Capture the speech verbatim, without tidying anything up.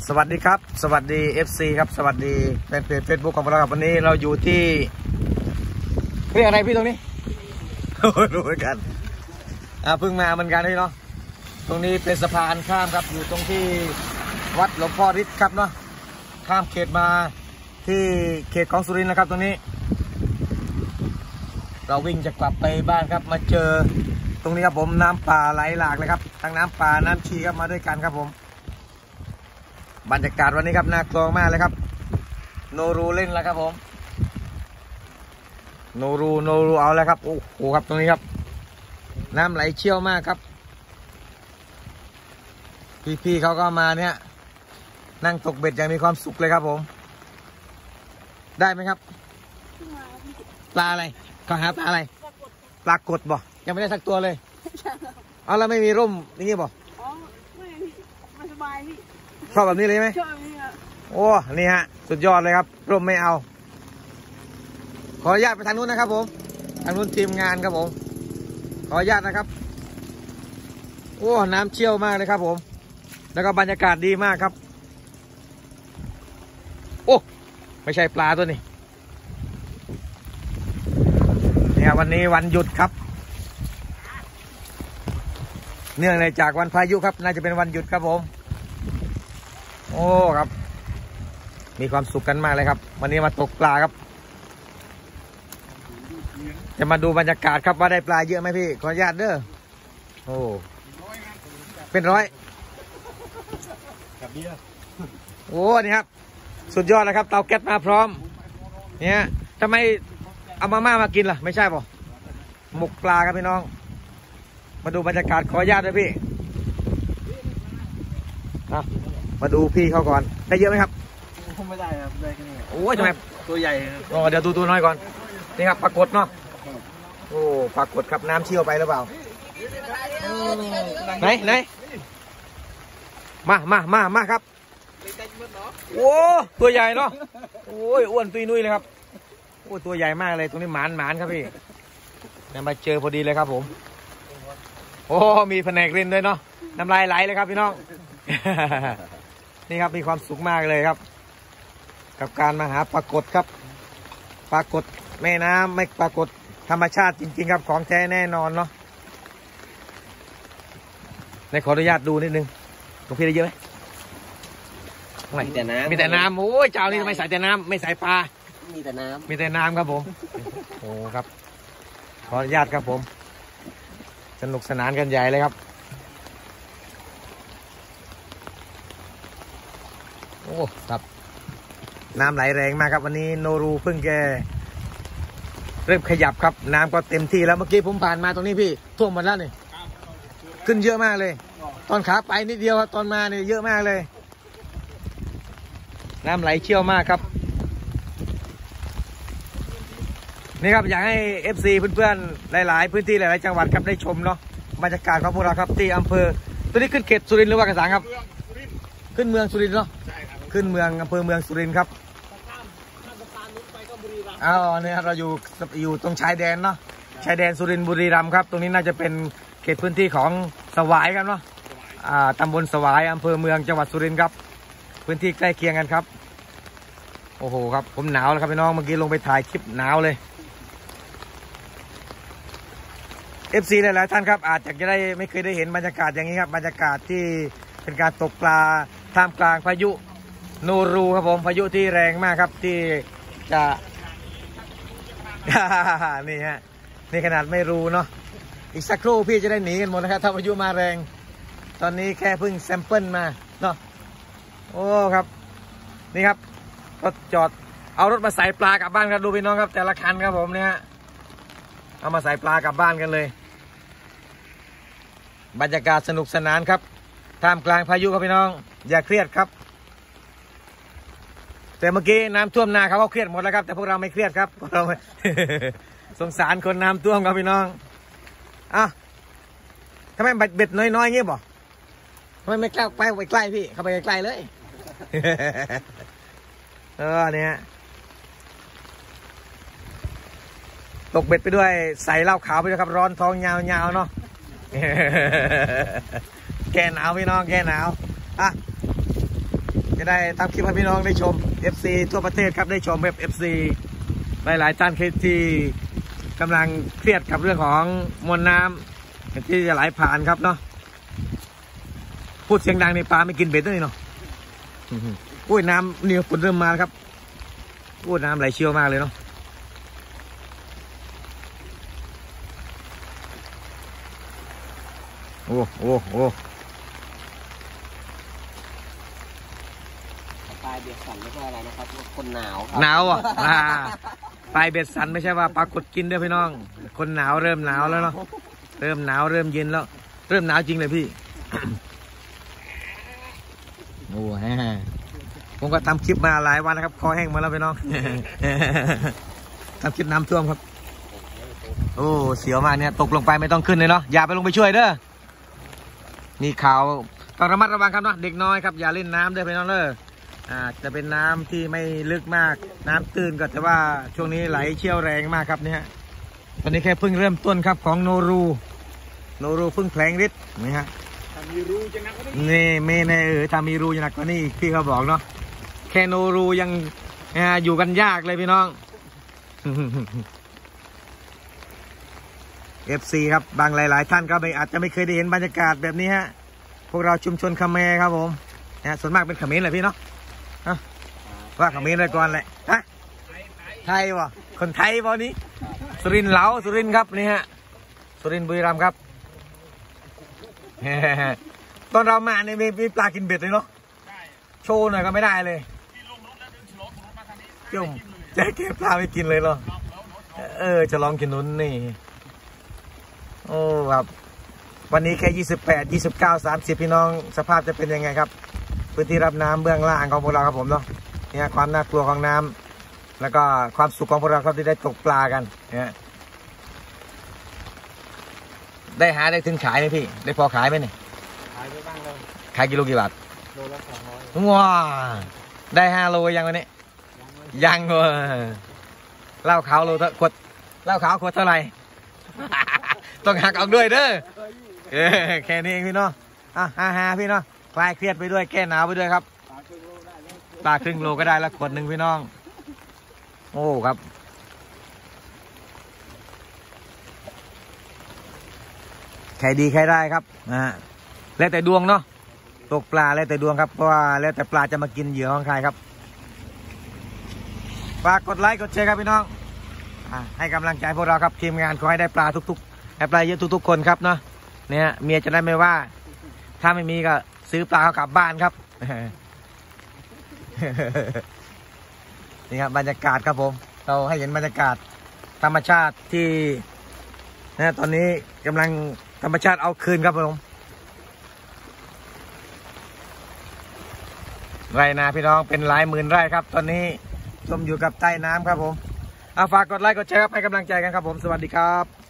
สวัสดีครับสวัสดี เอฟ ซี ครับสวัสดีแฟนเพจ เฟซบุ๊ก ของเราครับวันนี้เราอยู่ที่เรียกอะไรพี่ตรงนี้ รู้เหมือนกันอ่าเพิ่งมาเหมือนกันนี่เนาะตรงนี้เป็นสะพานข้ามครับอยู่ตรงที่วัดหลวงพ่อฤทธิ์ครับเนาะข้ามเขตมาที่เขตของสุรินทร์นะครับตรงนี้เราวิ่งจะกลับไปบ้านครับมาเจอตรงนี้ครับผมน้ำป่าไหลหลากเลยครับทั้งน้ำป่าน้ำชีครับมาด้วยกันครับผมบรรยากาศวันนี้ครับน่ากลัวมากเลยครับโนรูเล่นแล้วครับผมโนรูโนรูเอาแล้วครับโอ้โหครับตรงนี้ครับน้ำไหลเชี่ยวมากครับพี่ๆเขาก็มาเนี่ยนั่งตกเบ็ดอย่างมีความสุขเลยครับผมได้ไหมครับปลาอะไรเขาหาปลาอะไรปลากดบ่ยังไม่ได้สักตัวเลยเอาแล้วไม่มีร่มอย่างงี้บ่อ๋อไม่พี่มันสบายพี่ชอบแบบนี้เลยไหมชอบแบบนี้ครับโอ้นี่ฮะสุดยอดเลยครับร่มไม่เอาขออนุญาตไปทางนู้นนะครับผมทางนู้นทีมงานครับผมขออนุญาตนะครับโอ้น้ำเชี่ยวมากเลยครับผมแล้วก็บรรยากาศดีมากครับโอ้ไม่ใช่ปลาตัวนี้เนี่ยวันนี้วันหยุดครับเนื่องในจากวันพายุครับน่าจะเป็นวันหยุดครับผมโอ้ครับมีความสุขกันมากเลยครับวันนี้มาตกปลาครับจะมาดูบรรยากาศครับว่าได้ปลาเยอะไหมพี่ขออนุญาตเด้อโอ้เป็นร้อยโอ้นี่ครับสุดยอดเลยครับเตาแก๊สมาพร้อมเนี่ยทำไมเอามาม่ามากินล่ะไม่ใช่ป่ะหมกปลาครับพี่น้องมาดูบรรยากาศขออนุญาตด้วยพี่มาดูพี่เขาก่อนได้เยอะไหมครับไม่ได้ครับได้แค่นี้โอ้ยทำไมตัวใหญ่อ๋อเดี๋ยวดูตัวน้อยก่อนนี่ครับปรากฏเนาะโอ้ปรากฏครับน้ำเชี่ยวไปหรือเปล่าไหนไหนมามามามาครับโอ้ตัวใหญ่เนาะโอ้ยอ้วนตุยนุ้ยเลยครับโอ้ตัวใหญ่มากเลยตรงนี้หมานหมานครับพี่เนี่ยมาเจอพอดีเลยครับผมโอ้มีแผนกเล่นด้วยเนาะน้ำลายไหลเลยครับพี่น้องนี่ครับมีความสุขมากเลยครับกับการมาหาปรากฏครับปรากฏแม่น้ำไม่ปรากฏธรรมชาติจริงๆครับของแท้แน่นอนเนาะในขออนุญาตดูนิดนึงตรงพี่ได้เยอะไหมมีแต่น้ำมีแต่น้ำโอ้ยเจ้านี่ทำไมใส่แต่น้ำไม่ใส่ปลามีแต่น้ำมีแต่น้ำครับผมโอ้ครับขออนุญาตครับผมสนุกสนานกันใหญ่เลยครับโอ้ครับน้ำไหลแรงมากครับวันนี้โนรูเพิ่งแกเริ่มขยับครับน้ำก็เต็มที่แล้วเมื่อกี้ผมผ่านมาตรงนี้พี่ท่วมหมดแล้วนี่ขึ้นเยอะมากเลยตอนขาไปนิดเดียวครับตอนมาเนี่ยเยอะมากเลยน้ำไหลเชี่ยวมากครับนี่ครับอยากให้ เอฟ ซี เพื่อนๆหลายๆพื้นที่หลายๆจังหวัดครับได้ชมเนาะบรรยากาศของพวกเราครับที่อำเภอตัวนี้ขึ้นเขตสุรินทร์หรือว่ากระสังครับขึ้นเมืองสุรินทร์เนาะขึ้นเมืองอำเภอเมืองสุรินทร์ครับอ้าวเนี่ยเราอยู่อยู่ตรงชายแดนเนาะชายแดนสุรินทร์บุรีรัมย์ครับตรงนี้น่าจะเป็นเขตพื้นที่ของสวายครับเนาะอ่าตำบลสวายอำเภอเมืองจังหวัดสุรินทร์ครับพื้นที่ใกล้เคียงกันครับโอ้โหครับผมหนาวแล้วครับพี่น้องเมื่อกี้ลงไปถ่ายคลิปหนาวเลย เอฟ ซี หลายๆท่านครับอาจจะได้ไม่เคยได้เห็นบรรยากาศอย่างนี้ครับบรรยากาศที่เป็นการตกปลาท่ามกลางพายุโนรูครับผมพายุที่แรงมากครับที่จะ นี่ฮะนี่ขนาดไม่รู้เนาะอีกสักครู่พี่จะได้หนีกันหมดนะครับถ้าพายุมาแรงตอนนี้แค่เพิ่งแซมเปิลมาเนาะโอ้ครับนี่ครับรถจอดเอารถมาใส่ปลากลับบ้านครับดูพี่น้องครับแต่ละคันครับผมเนี่ยเอามาใส่ปลากลับบ้านกันเลยบรรยากาศสนุกสนานครับท่ามกลางพายุครับพี่น้องอย่าเครียดครับแต่เมื่อกี้น้ำท่วมนาเขาก็เครียดหมดแล้วครับแต่พวกเราไม่เครียดครับพวกเรา สงสารคนน้ำท่วมครับพี่น้องอ่ะทำไมเบ็ดน้อยๆเงี้ยบ่ทำไมไม่กล้าไปไปใกล้พี่เข้าไปใกล้ๆเลย เออเนี่ยตกเบ็ดไปด้วยใส่เหล้าขาวไปด้วยครับร้อนท้องยาวๆเนาะ แกหนาวพี่น้องแกหนาวอ่ะจะได้ทำคลิปให้พี่น้องได้ชม เอฟ ซี ทั่วประเทศครับได้ชมแบบ เอฟ ซี หลายๆท่านที่กำลังเครียดกับเรื่องของมวลน้ำที่จะไหลผ่านครับเนาะพูดเสียงดังในปลาไม่กินเบ็ดด้วยเนาะอุ้ยน้ำนี่ฝนเริ่มมาครับอุ้ยน้ำไหลเชี่ยวมากเลยเนาะโอ้โอ้โอ้ปลายเบียดสันไม่ใช่อะไรนะครับคนหนาวหนาวอ่ะปลายเบ็ดสันไม่ใช่ว่าปลากดกินด้วยพี่น้องคนหนาวเริ่มหนาวแล้วเนาะเริ่มหนาวเริ่มเย็นแล้วเริ่มหนาวจริงเลยพี่ โอ้ฮะผมก็ทำคลิปมาหลายวันนะครับคอแห้งมาแล้วพี่น้อง ทำคลิปน้ำท่วมครับโอ้เสียวมากเนี่ยตกลงไปไม่ต้องขึ้นเลยเนาะอย่าไปลงไปช่วยเด้อมีข่าวต้องระมัดระวังครับเนาะเด็กน้อยครับอย่าเล่นน้ำเด้อพี่น้องเด้ออ่าจะเป็นน้ำที่ไม่ลึกมากน้ำตื้นก็แต่ว่าช่วงนี้ไหลเชี่ยวแรงมากครับเนี่ยตอนนี้แค่เพิ่งเริ่มต้นครับของโนรูโนรูเพิ่งแผลงฤทธิ์นี่ฮะมีรูจะหนักกว่านี้นี่ไม่แน่เออถ้ามีรูจะหนักกว่านี้พี่เขาบอกเนาะแค่โนรูยังอยู่กันยากเลยพี่น้อง เอฟ ซี ครับบางหลายๆท่านก็อาจจะไม่เคยได้เห็นบรรยากาศแบบนี้ฮะพวกเราชุมชนคาเมครับผมนะส่วนมากเป็นคาเมนเลยพี่เนาะว่าคาเมนเลยก่อนแหละฮะไทยวะคนไทยวะนี้สุรินทร์เหลาสุรินทร์ครับนี่ฮะสุรินทร์บุรีรัมย์ครับตอนเรามาเนี่ยมีปลากินเบ็ดเลยเนาะโชว์หน่อยก็ไม่ได้เลยจุ่มจะเก็บปลาไม่กินเลยเหรอเออจะลองกินนุ่นนี่โอ้ครับวันนี้แค่ยี่สิบแปด ยี่สิบเก้า สามสิบพี่น้องสภาพจะเป็นยังไงครับพื้นที่รับน้ำเบื้องล่างของพวกเราครับผมเนาะเนี่ยความน่ากลัวของน้ำแล้วก็ความสุขของพวกเราครับที่ได้ตกปลากันเนี่ยได้หาได้ถึงขายไหมพี่ได้พอขายไหมเนี่ยขายไปบ้างเลยขายกิโลกี่บาทโลละสองร้อยว้าได้ห้าโลยังวันนี้ยังเว้ยเหล้าขาวโลเท่าขวดเหล้าขาวขวดเท่าไหร่ ต้องหักออกด้วยเด้อเออแค่นี้เองพี่น้องอ่ะฮ่าฮ่าพี่น้องคลายเครียดไปด้วยแก้หนาวไปด้วยครับปลาครึ่งโลก็ได้ละขวดหนึ่งพี่น้องโอ้ครับใครดีใครได้ครับอ่าแล้วแต่ดวงเนาะตกปลาแล้วแต่ดวงครับเพราะว่าแล้วแต่ปลาจะมากินเหยื่อของใครครับฝากกดไลค์กดแชร์ครับพี่น้องอ่าให้กำลังใจพวกเราครับทีมงานขอให้ได้ปลาทุกๆให้ปลาเยอะทุกๆคนครับเนาะเนี่ยเมียจะได้ไม่ว่าถ้าไม่มีก็ซื้อปลาเขากลับบ้านครับ นี่ครับบรรยากาศครับผมเราให้เห็นบรรยากาศธรรมชาติที่นะตอนนี้กำลังธรรมชาติเอาคืนครับผมไร่นาพี่น้องเป็นหลายหมื่นไร่ครับตอนนี้จมอยู่กับใต้น้ำครับผมเอาฝากกดไลค์กดแชร์ให้กำลังใจกันครับผมสวัสดีครับ